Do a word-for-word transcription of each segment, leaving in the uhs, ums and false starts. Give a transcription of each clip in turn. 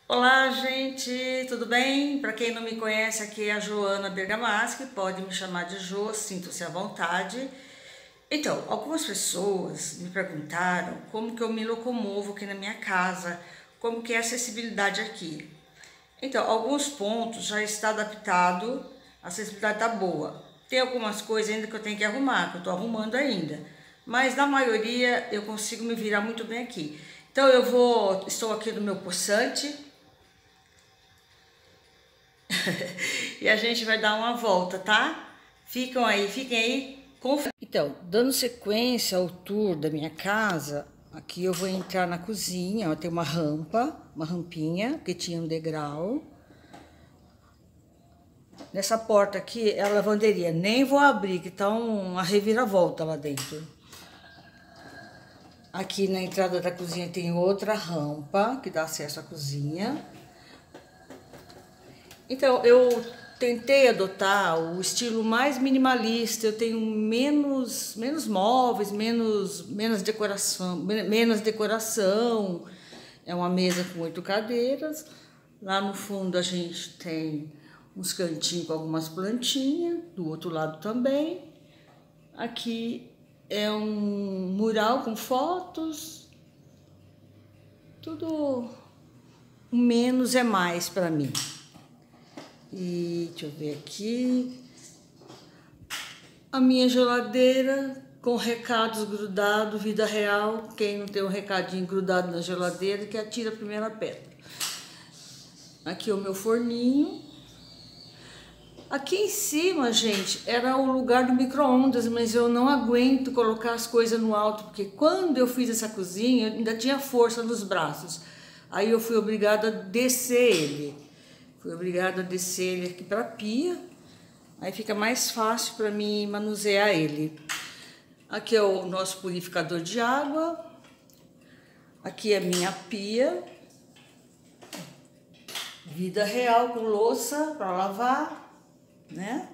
Olá, gente, tudo bem? Para quem não me conhece, aqui é a Joana Bergamaschi, pode me chamar de Jo, sinto-se à vontade. Então, algumas pessoas me perguntaram como que eu me locomovo aqui na minha casa, como que é a acessibilidade aqui. Então, alguns pontos já está adaptado, a acessibilidade está boa. Tem algumas coisas ainda que eu tenho que arrumar, que eu estou arrumando ainda. Mas na maioria eu consigo me virar muito bem aqui. Então eu vou, estou aqui no meu poçante, e a gente vai dar uma volta, tá? Ficam aí, fiquem aí. Conf... Então, dando sequência ao tour da minha casa, aqui eu vou entrar na cozinha, ó, tem uma rampa, uma rampinha, que tinha um degrau. Nessa porta aqui é a lavanderia, nem vou abrir, que tá uma reviravolta lá dentro. Aqui na entrada da cozinha tem outra rampa, que dá acesso à cozinha. Então, eu tentei adotar o estilo mais minimalista, eu tenho menos, menos móveis, menos, menos decoração, menos decoração. É uma mesa com oito cadeiras. Lá no fundo a gente tem uns cantinhos com algumas plantinhas, do outro lado também. Aqui é um mural com fotos. Tudo menos é mais para mim. E deixa eu ver aqui, a minha geladeira com recados grudados, vida real. Quem não tem um recadinho grudado na geladeira, que atira a primeira pedra. Aqui é o meu forninho. Aqui em cima, gente, era o lugar do micro-ondas, mas eu não aguento colocar as coisas no alto, porque quando eu fiz essa cozinha, eu ainda tinha força nos braços. Aí eu fui obrigada a descer ele. Fui obrigada a descer ele aqui para a pia, aí fica mais fácil para mim manusear ele. Aqui é o nosso purificador de água, aqui é a minha pia, vida real com louça para lavar, né?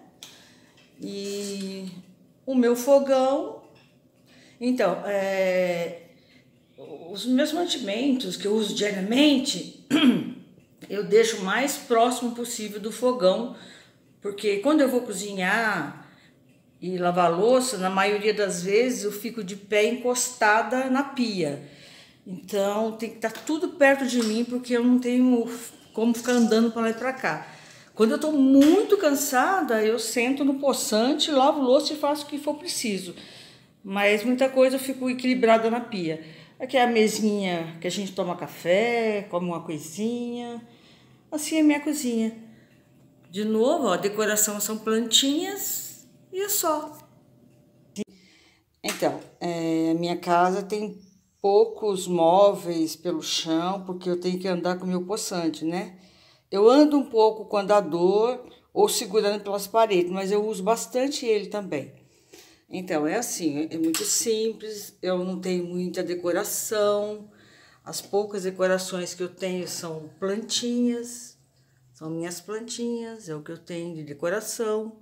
E o meu fogão. Então, é, os meus mantimentos que eu uso diariamente, eu deixo o mais próximo possível do fogão, porque quando eu vou cozinhar e lavar louça, na maioria das vezes eu fico de pé encostada na pia. Então tem que estar tudo perto de mim, porque eu não tenho como ficar andando para lá e para cá. Quando eu estou muito cansada, eu sento no poçante, lavo louça e faço o que for preciso. Mas muita coisa eu fico equilibrada na pia. Aqui é a mesinha que a gente toma café, come uma coisinha. Assim é a minha cozinha. De novo, ó, a decoração são plantinhas e é só. Então, é, a minha casa tem poucos móveis pelo chão, porque eu tenho que andar com o meu poçante, né? Eu ando um pouco com andador ou segurando pelas paredes, mas eu uso bastante ele também. Então, é assim, é muito simples, eu não tenho muita decoração. As poucas decorações que eu tenho são plantinhas. São minhas plantinhas, é o que eu tenho de decoração.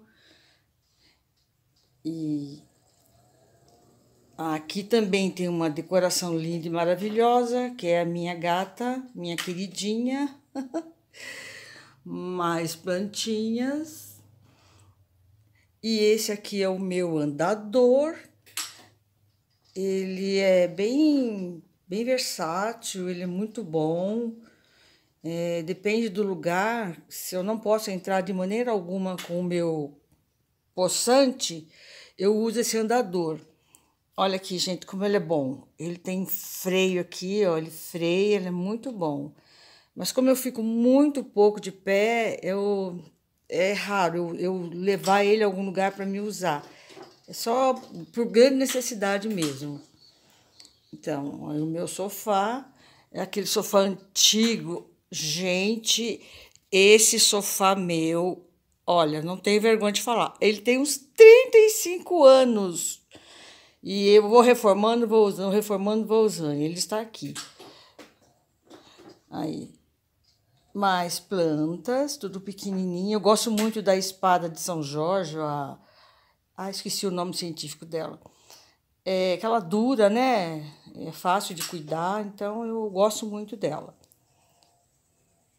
E aqui também tem uma decoração linda e maravilhosa, que é a minha gata, minha queridinha. Mais plantinhas. E esse aqui é o meu andador. Ele é bem, bem versátil, ele é muito bom. É, depende do lugar, se eu não posso entrar de maneira alguma com o meu poçante, eu uso esse andador. Olha aqui, gente, como ele é bom. Ele tem freio aqui, ó, ele freia, ele é muito bom. Mas como eu fico muito pouco de pé, eu, é raro eu, eu levar ele a algum lugar para me usar. É só por grande necessidade mesmo. Então, o meu sofá é aquele sofá antigo. Gente, esse sofá meu, olha, não tenho vergonha de falar. Ele tem uns trinta e cinco anos. E eu vou reformando, vou usando, reformando, vou usando. Ele está aqui. Aí. Mais plantas, tudo pequenininho. Eu gosto muito da espada de São Jorge. A... Ah, esqueci o nome científico dela. É aquela dura, né? É fácil de cuidar, então eu gosto muito dela.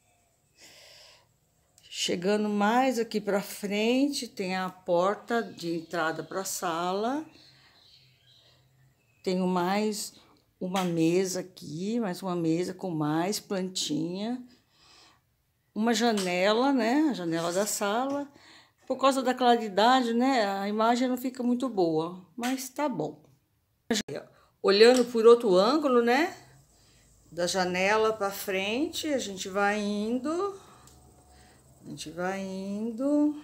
Chegando mais aqui para frente, tem a porta de entrada para a sala. Tenho mais uma mesa aqui, mais uma mesa com mais plantinha. Uma janela, né? A janela da sala. Por causa da claridade, né? A imagem não fica muito boa, mas tá bom. Olhando por outro ângulo, né? Da janela para frente, a gente vai indo. A gente vai indo.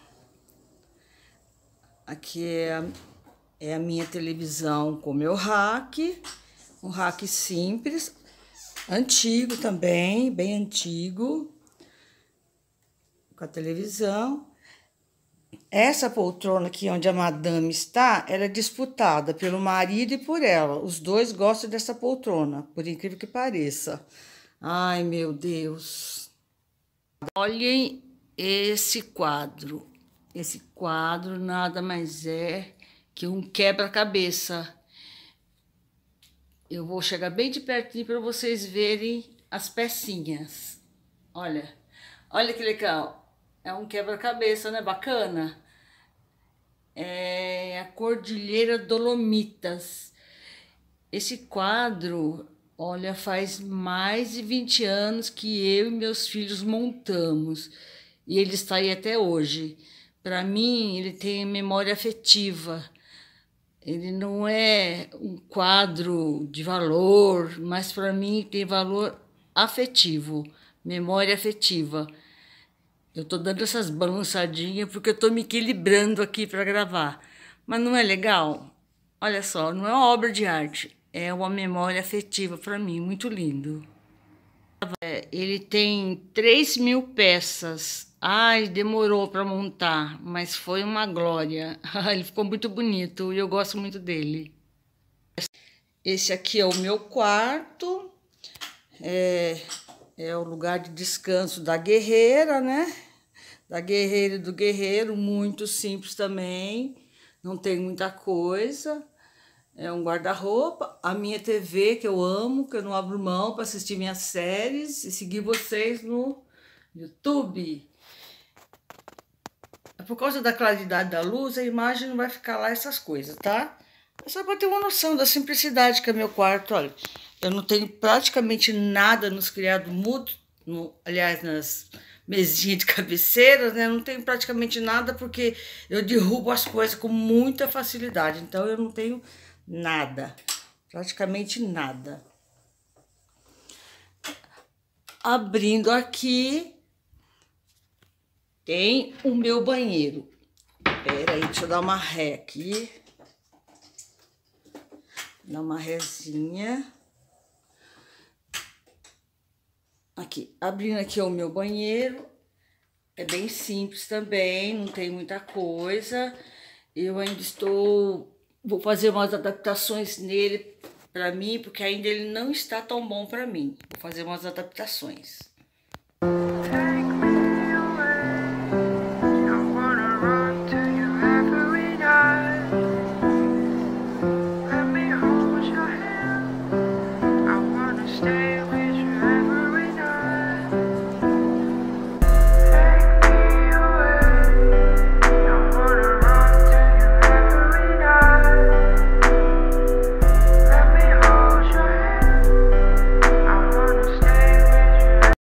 Aqui é a, é a minha televisão com meu rack. Um rack simples, antigo também, bem antigo. Com a televisão. Essa poltrona aqui onde a madame está, ela é disputada pelo marido e por ela. Os dois gostam dessa poltrona, por incrível que pareça. Ai, meu Deus. Olhem esse quadro. Esse quadro nada mais é que um quebra-cabeça. Eu vou chegar bem de pertinho para vocês verem as pecinhas. Olha, olha que legal. É um quebra-cabeça, né? Bacana. É a Cordilheira Dolomitas. Esse quadro, olha, faz mais de vinte anos que eu e meus filhos montamos. E ele está aí até hoje. Para mim, ele tem memória afetiva. Ele não é um quadro de valor, mas para mim tem valor afetivo, memória afetiva. Eu tô dando essas balançadinhas porque eu tô me equilibrando aqui para gravar. Mas não é legal? Olha só, não é uma obra de arte, é uma memória afetiva para mim, muito lindo. É, ele tem três mil peças. Ai, demorou para montar, mas foi uma glória. Ele ficou muito bonito e eu gosto muito dele. Esse aqui é o meu quarto. É... É o lugar de descanso da guerreira, né? Da guerreira e do guerreiro, muito simples também. Não tem muita coisa. É um guarda-roupa. A minha T V, que eu amo, que eu não abro mão para assistir minhas séries e seguir vocês no YouTube. Por causa da claridade da luz, a imagem não vai ficar lá essas coisas, tá? É só para ter uma noção da simplicidade que é meu quarto, olha. Eu não tenho praticamente nada nos criados mudos, no, aliás, nas mesinhas de cabeceira, né? Eu não tenho praticamente nada porque eu derrubo as coisas com muita facilidade. Então, eu não tenho nada, praticamente nada. Abrindo aqui, tem o meu banheiro. Pera aí, deixa eu dar uma ré aqui. Dar uma rézinha. Aqui, abrindo aqui o meu banheiro, é bem simples também, não tem muita coisa. Eu ainda estou, vou fazer umas adaptações nele para mim, porque ainda ele não está tão bom para mim. Vou fazer umas adaptações.